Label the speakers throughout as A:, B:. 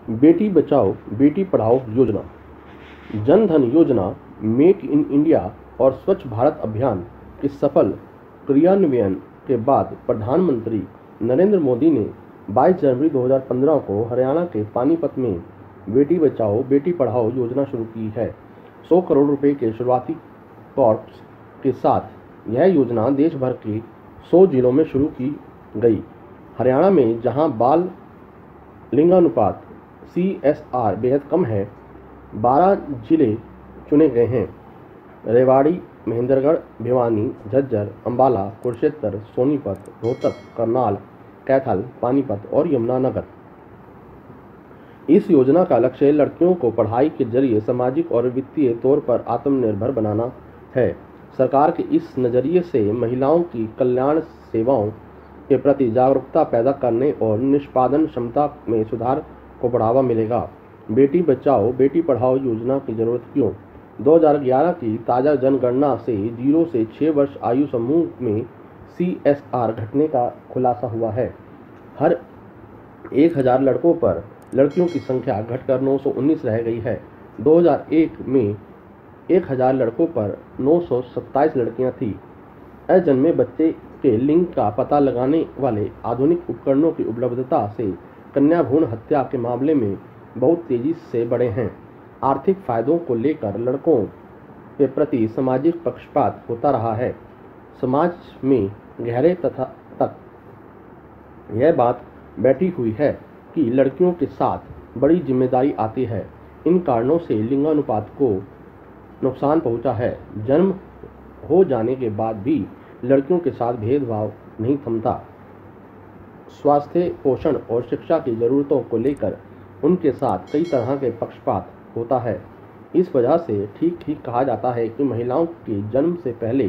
A: बेटी बचाओ बेटी पढ़ाओ योजना, जन धन योजना, make in India और स्वच्छ भारत अभियान के सफल क्रियान्वयन के बाद प्रधानमंत्री नरेंद्र मोदी ने 22 जनवरी 2015 को हरियाणा के पानीपत में बेटी बचाओ बेटी पढ़ाओ योजना शुरू की है। 100 करोड़ रुपए के शुरुआती कॉर्प्स के साथ यह योजना देश भर के 100 जिलों में शुरू की गई। हरियाणा में जहां बाल लिंगानुपात CSR बेहद कम है, 12 जिले चुने गए हैं। रेवाड़ी, महेंद्रगढ़, भिवानी, झज्जर, अंबाला, कुरुक्षेत्र, सोनीपत, रोहतक, करनाल, कैथल, पानीपत और यमुनानगर। इस योजना का लक्ष्य लड़कियों को पढ़ाई के जरिए सामाजिक और वित्तीय तौर पर आत्मनिर्भर बनाना है। सरकार के इस नजरिए से महिलाओं की कल्याण सेवाओं के प्रति जागरूकता पैदा करने और निष्पादन क्षमता में सुधार को बढ़ावा मिलेगा। बेटी बचाओ बेटी पढ़ाओ योजना की जरूरत क्यों? 2011 की ताज़ा जनगणना से 0 से 6 वर्ष आयु समूह में CSR घटने का खुलासा हुआ है। हर 1000 लड़कों पर लड़कियों की संख्या घटकर 919 रह गई है। 2001 में 1000 लड़कों पर 927 लड़कियां थीं। अजन्मे बच्चे के लिंग का पता लगाने वाले आधुनिक उपकरणों की उपलब्धता से कन्या भ्रूण हत्या के मामले में बहुत तेजी से बढ़े हैं। आर्थिक फायदों को लेकर लड़कों के प्रति सामाजिक पक्षपात होता रहा है। समाज में गहरे तक यह बात बैठी हुई है कि लड़कियों के साथ बड़ी जिम्मेदारी आती है। इन कारणों से लिंगानुपात को नुकसान पहुंचा है। जन्म हो जाने के बाद भी लड़कियों के साथ भेदभाव नहीं थमता। स्वास्थ्य, पोषण और शिक्षा की जरूरतों को लेकर उनके साथ कई तरह के पक्षपात होता है। इस वजह से ठीक कहा जाता है कि महिलाओं के जन्म से पहले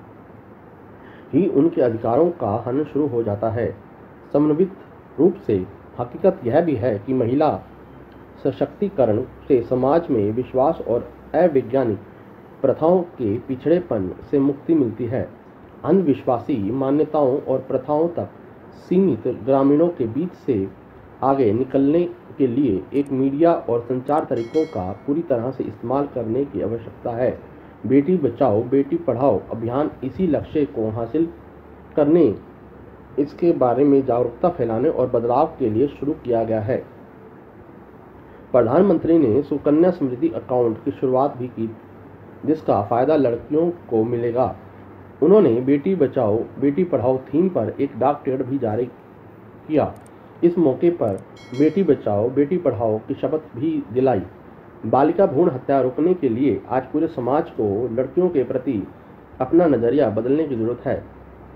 A: ही उनके अधिकारों का हनन शुरू हो जाता है। समन्वित रूप से हकीकत यह भी है कि महिला सशक्तिकरण से समाज में विश्वास और अवैज्ञानिक प्रथाओं के पिछड़ेपन से मुक्ति मिलती है। अंधविश्वासी मान्यताओं और प्रथाओं तक सीमित ग्रामीणों के बीच से आगे निकलने के लिए एक मीडिया और संचार तरीकों का पूरी तरह से इस्तेमाल करने की आवश्यकता है। बेटी बचाओ बेटी पढ़ाओ अभियान इसी लक्ष्य को हासिल करने, इसके बारे में जागरूकता फैलाने और बदलाव के लिए शुरू किया गया है। प्रधानमंत्री ने सुकन्या समृद्धि अकाउंट की शुरुआत भी की, जिसका फायदा लड़कियों को मिलेगा। उन्होंने बेटी बचाओ बेटी पढ़ाओ थीम पर एक डाक टिकट भी जारी किया। इस मौके पर बेटी बचाओ बेटी पढ़ाओ की शपथ भी दिलाई। बालिका भ्रूण हत्या रोकने के लिए आज पूरे समाज को लड़कियों के प्रति अपना नजरिया बदलने की जरूरत है।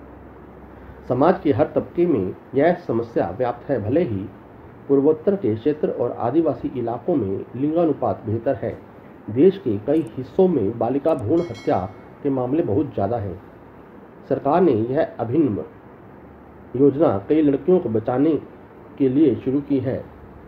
A: समाज के हर तबके में यह समस्या व्याप्त है। भले ही पूर्वोत्तर के क्षेत्र और आदिवासी इलाकों में लिंगानुपात बेहतर है, देश के कई हिस्सों में बालिका भ्रूण हत्या के मामले बहुत ज़्यादा हैं। सरकार ने यह अभिन्न योजना कई लड़कियों को बचाने के लिए शुरू की है।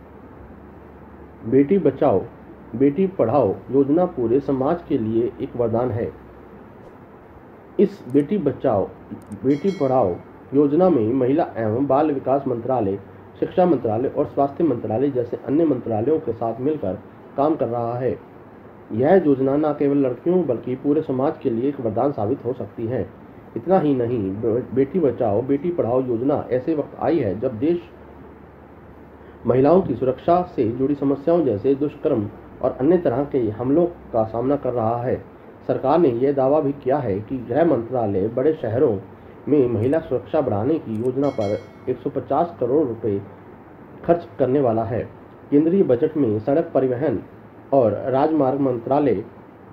A: बेटी बचाओ बेटी पढ़ाओ योजना पूरे समाज के लिए एक वरदान है। इस बेटी बचाओ बेटी पढ़ाओ योजना में महिला एवं बाल विकास मंत्रालय, शिक्षा मंत्रालय और स्वास्थ्य मंत्रालय जैसे अन्य मंत्रालयों के साथ मिलकर काम कर रहा है। यह योजना न केवल लड़कियों बल्कि पूरे समाज के लिए एक वरदान साबित हो सकती है। इतना ही नहीं, बेटी बचाओ बेटी पढ़ाओ योजना ऐसे वक्त आई है जब देश महिलाओं की सुरक्षा से जुड़ी समस्याओं जैसे दुष्कर्म और अन्य तरह के हमलों का सामना कर रहा है। सरकार ने यह दावा भी किया है कि गृह मंत्रालय बड़े शहरों में महिला सुरक्षा बढ़ाने की योजना पर 150 करोड़ रुपए खर्च करने वाला है। केंद्रीय बजट में सड़क परिवहन और राजमार्ग मंत्रालय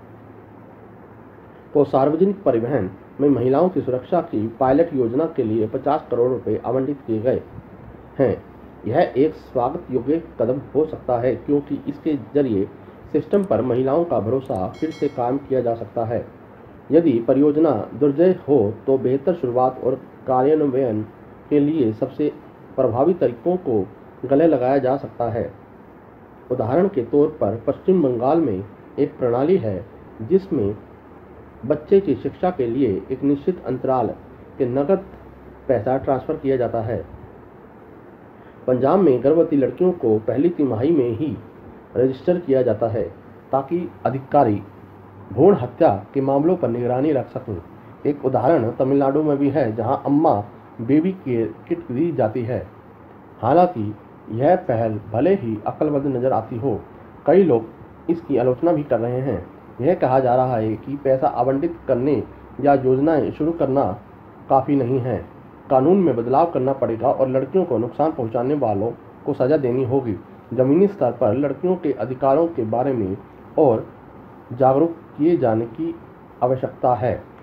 A: को सार्वजनिक परिवहन में महिलाओं की सुरक्षा की पायलट योजना के लिए 50 करोड़ रुपए आवंटित किए गए हैं। यह एक स्वागत योग्य कदम हो सकता है, क्योंकि इसके जरिए सिस्टम पर महिलाओं का भरोसा फिर से कायम किया जा सकता है। यदि परियोजना दुर्जय हो तो बेहतर शुरुआत और कार्यान्वयन के लिए सबसे प्रभावी तरीकों को गले लगाया जा सकता है। उदाहरण के तौर पर पश्चिम बंगाल में एक प्रणाली है जिसमें बच्चे की शिक्षा के लिए एक निश्चित अंतराल के नकद पैसा ट्रांसफ़र किया जाता है। पंजाब में गर्भवती लड़कियों को पहली तिमाही में ही रजिस्टर किया जाता है ताकि अधिकारी भ्रूण हत्या के मामलों पर निगरानी रख सकें। एक उदाहरण तमिलनाडु में भी है, जहां अम्मा बेबी केयर किट दी जाती है। हालांकि यह पहल भले ही अक्लमंद नजर आती हो, कई लोग इसकी आलोचना भी कर रहे हैं। यह कहा जा रहा है कि पैसा आवंटित करने या योजनाएं शुरू करना काफ़ी नहीं है, कानून में बदलाव करना पड़ेगा और लड़कियों को नुकसान पहुंचाने वालों को सज़ा देनी होगी। ज़मीनी स्तर पर लड़कियों के अधिकारों के बारे में और जागरूक किए जाने की आवश्यकता है।